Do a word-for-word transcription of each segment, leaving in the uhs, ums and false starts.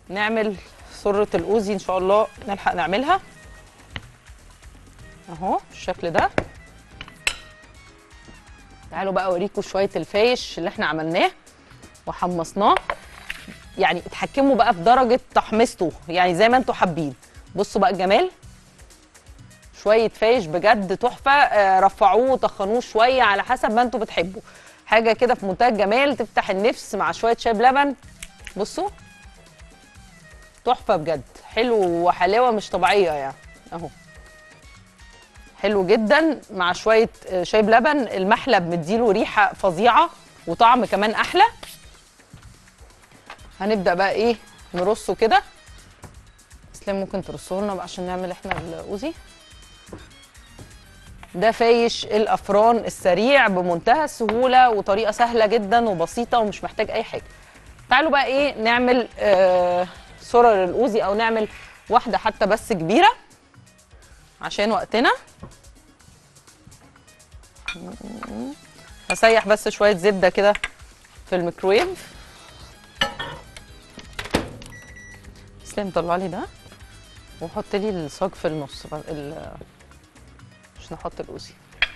نعمل سره الاوزي ان شاء الله نلحق نعملها اهو بالشكل ده. تعالوا بقى اوريكم شويه الفايش اللي احنا عملناه وحمصناه، يعني اتحكموا بقى في درجه تحميصته يعني زي ما انتوا حابين. بصوا بقى الجمال، شويه فايش بجد تحفه. آه رفعوه وطخنوه شويه على حسب ما انتوا بتحبوا، حاجه كده في منتهى الجمال تفتح النفس مع شويه شاي بلبن. بصوا تحفه بجد، حلو وحلاوه مش طبيعيه يعني اهو، حلو جدا مع شويه شاي بلبن. المحلب مديله ريحه فظيعه وطعم كمان احلى. هنبدا بقى ايه نرصه كده. اسلام ممكن ترصه لنا بقى عشان نعمل احنا الاوزي ده. فايش الافران السريع بمنتهى السهوله وطريقه سهله جدا وبسيطه ومش محتاج اي حاجه. تعالوا بقى ايه نعمل آه سرر الاوزي، او نعمل واحده حتى بس كبيره عشان وقتنا. هسيح بس شويه زبده كده في الميكرويف. اسلام طلع لي ده وحط لي الصاج في النص ال... عشان احط الاوزي.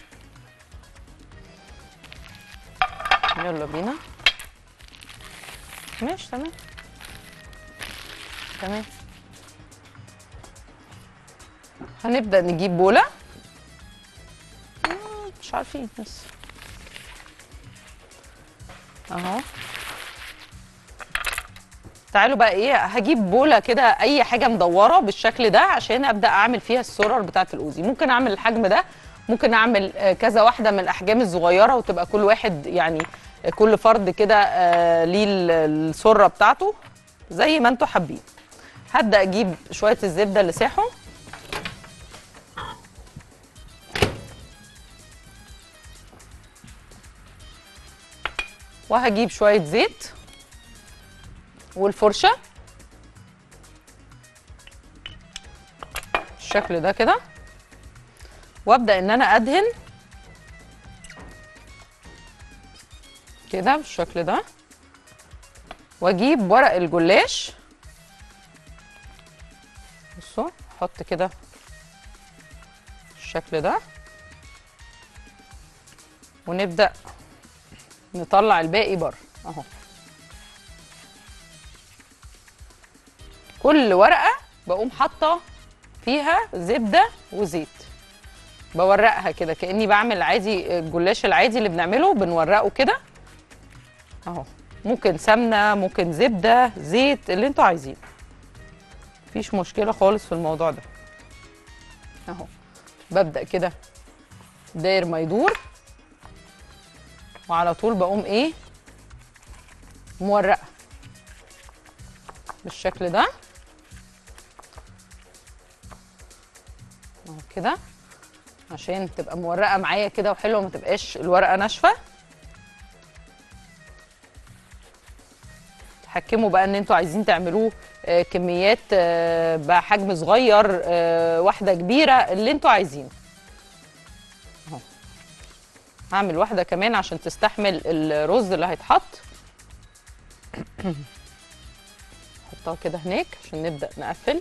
يلا بينا. ماشي تمام تمام. هنبدأ نجيب بولة مش عارفين بس اهو. تعالوا بقى ايه، هجيب بولة كده اي حاجة مدورة بالشكل ده عشان ابدأ اعمل فيها السرر بتاعة الاوزي. ممكن اعمل الحجم ده، ممكن اعمل كذا واحدة من الاحجام الصغيرة وتبقى كل واحد يعني كل فرد كده آه ليه السرة بتاعته زي ما انتوا حابين. هبدأ اجيب شوية الزبدة اللي ساحوا وهجيب شوية زيت والفرشة بالشكل ده كده، وابدأ ان انا ادهن كده بالشكل ده، واجيب ورق الجلاش. بصوا احط كده بالشكل ده ونبدأ نطلع الباقي بره اهو. كل ورقه بقوم حاطه فيها زبده وزيت، بورقها كده كاني بعمل عادي الجلاش العادي اللي بنعمله بنورقه كده اهو. ممكن سمنه ممكن زبده زيت اللي انتوا عايزينه، مفيش مشكله خالص في الموضوع ده اهو. ببدا كده داير ما يدور وعلى طول بقوم ايه مورقه بالشكل ده اهو كده عشان تبقى مورقه معايا كده وحلوه ما تبقاش الورقه ناشفه. تحكموا بقى ان انتوا عايزين تعملوه آه كميات آه بحجم صغير آه واحده كبيره اللي انتوا عايزينه اهو. هعمل واحده كمان عشان تستحمل الرز اللي هيتحط. احطها كده هناك عشان نبدا نقفل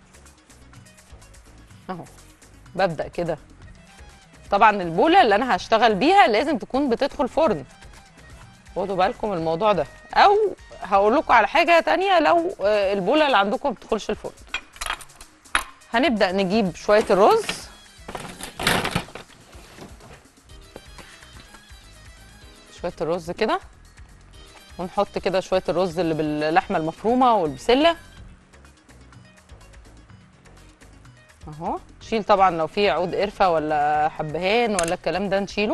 اهو. ببدا كده. طبعا البوله اللي انا هشتغل بيها لازم تكون بتدخل فرن، خدوا بالكم الموضوع ده. او هقول لكم على حاجه تانية، لو البوله اللي عندكم ما بتدخلش الفرن هنبدا نجيب شويه الرز شويه الرز كده، ونحط كده شويه الرز اللي باللحمه المفرومه والبسله اهو. نشيل طبعا لو في عود قرفه ولا حبهان ولا الكلام ده نشيله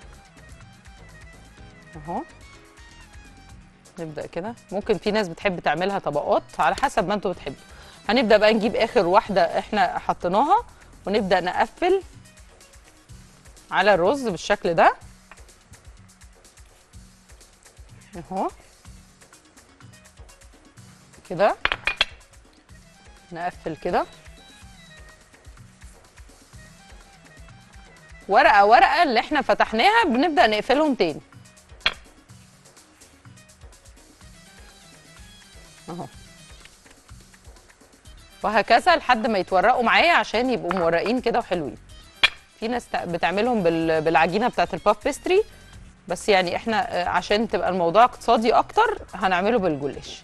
اهو. نبدا كده. ممكن في ناس بتحب تعملها طبقات على حسب ما انتوا بتحبوا. هنبدا بقى نجيب اخر واحده احنا حطيناها ونبدا نقفل على الرز بالشكل ده اهو كده. نقفل كده ورقه ورقه اللي احنا فتحناها بنبدا نقفلهم تاني اهو. وهكذا لحد ما يتورقوا معايا عشان يبقوا مورقين كده وحلوين. في ناس بتعملهم بالعجينه بتاعت الباف بيستري، بس يعني احنا عشان تبقى الموضوع اقتصادي اكتر هنعمله بالجلاش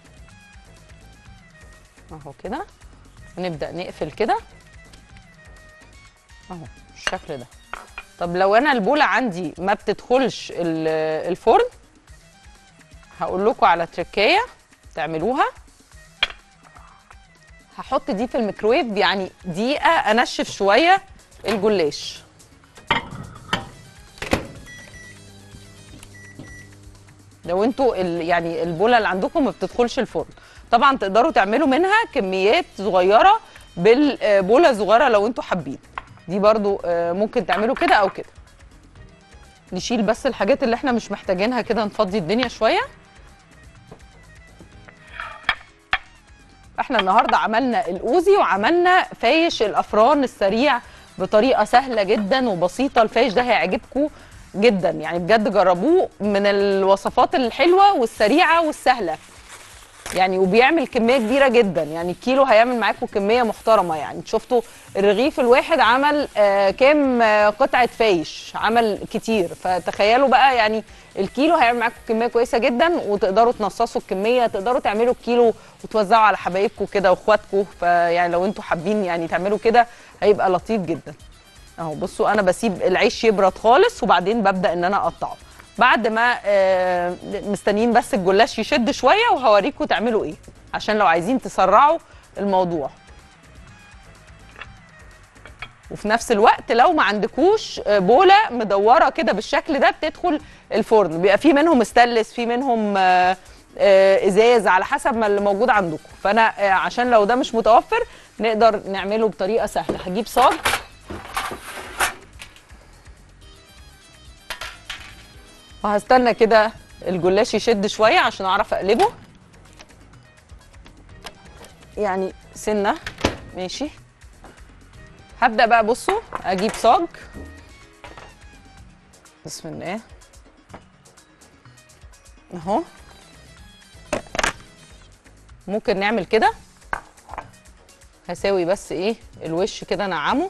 اهو كده. ونبدا نقفل كده اهو بالشكل ده. طب لو انا البوله عندي ما بتدخلش الفرن، هقول لكم على تركايه تعملوها. هحط دي في الميكرويف يعني دقيقه انشف شويه الجلاش. لو انتوا يعني البوله اللي عندكم ما بتدخلش الفرن، طبعا تقدروا تعملوا منها كميات صغيره بالبوله صغيره لو انتوا حابين. دي برضو ممكن تعملوا كده او كده. نشيل بس الحاجات اللي احنا مش محتاجينها كده، نفضي الدنيا شويه. احنا النهارده عملنا الاوزي وعملنا فايش الافران السريع بطريقه سهله جدا وبسيطه. الفايش ده هيعجبكم جدا يعني، بجد جربوه، من الوصفات الحلوه والسريعه والسهله يعني، وبيعمل كميه كبيره جدا يعني. الكيلو هيعمل معاكم كميه محترمه يعني. شفتوا الرغيف الواحد عمل آه كام آه قطعه فايش، عمل كتير. فتخيلوا بقى يعني الكيلو هيعمل معاكم كميه كويسه جدا، وتقدروا تنصصوا الكميه، تقدروا تعملوا الكيلو وتوزعوا على حبايبكم كده واخواتكم. فيعني لو انتوا حابين يعني تعملوا كده هيبقى لطيف جدا اهو. بصوا انا بسيب العيش يبرد خالص وبعدين ببدا ان انا اقطعه بعد ما آه مستنيين بس الجلاش يشد شويه، وهوريكم تعملوا ايه عشان لو عايزين تسرعوا الموضوع. وفي نفس الوقت لو ما عندكوش بوله مدوره كده بالشكل ده بتدخل الفرن، بيبقى في منهم استانلس، في منهم آه آه ازاز، على حسب ما اللي موجود عندكم. فانا آه عشان لو ده مش متوفر نقدر نعمله بطريقه سهله. هجيب صاج وهستنى كده الجلاش يشد شويه عشان اعرف اقلبه يعني سنه ماشي. هبدا بقى، بصوا اجيب صاج، بسم الله اهو. ممكن نعمل كده، هساوي بس ايه الوش كده نعمه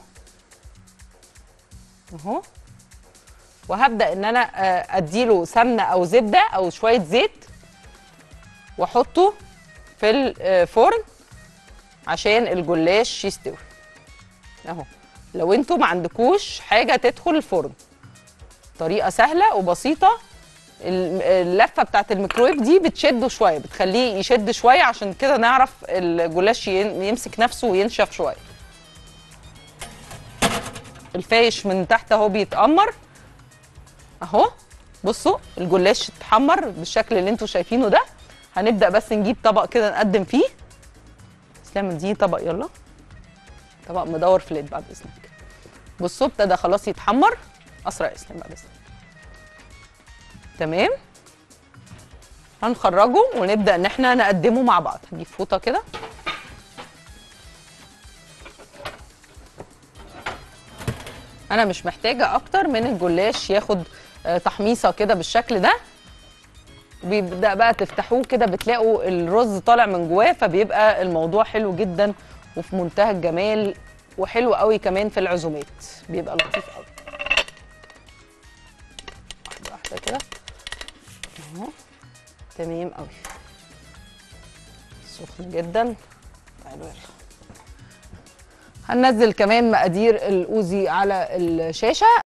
اهو. وهبدا ان انا اديله سمنه او زبده او شويه زيت واحطه في الفرن عشان الجلاش يستوي اهو. لو انتوا ما عندكوش حاجه تدخل الفرن، طريقه سهله وبسيطه. اللفه بتاعت الميكرويف دي بتشده شويه، بتخليه يشد شويه، عشان كده نعرف الجلاش يمسك نفسه وينشف شويه. الفايش من تحت اهو بيتأمر اهو. بصوا الجلاش اتحمر بالشكل اللي انتوا شايفينه ده. هنبدا بس نجيب طبق كده نقدم فيه. اسلام اديني طبق يلا، طبق مدور فليت بعد اذنك. بصوا ابتدى خلاص يتحمر. اسرع يا اسلام بعد اذنك. تمام، هنخرجه ونبدا ان احنا نقدمه مع بعض. هجيب فوطه كده. انا مش محتاجه اكتر من الجلاش ياخد تحميصه كده بالشكل ده. بيبدا بقى تفتحوه كده بتلاقوا الرز طالع من جواه، فبيبقى الموضوع حلو جدا وفي منتهى الجمال، وحلو قوي كمان في العزومات، بيبقى لطيف قوي. واحده واحده كده اهو. تمام قوي، سخن جدا. تعالوا يلا هننزل كمان مقادير الاوزي على الشاشه.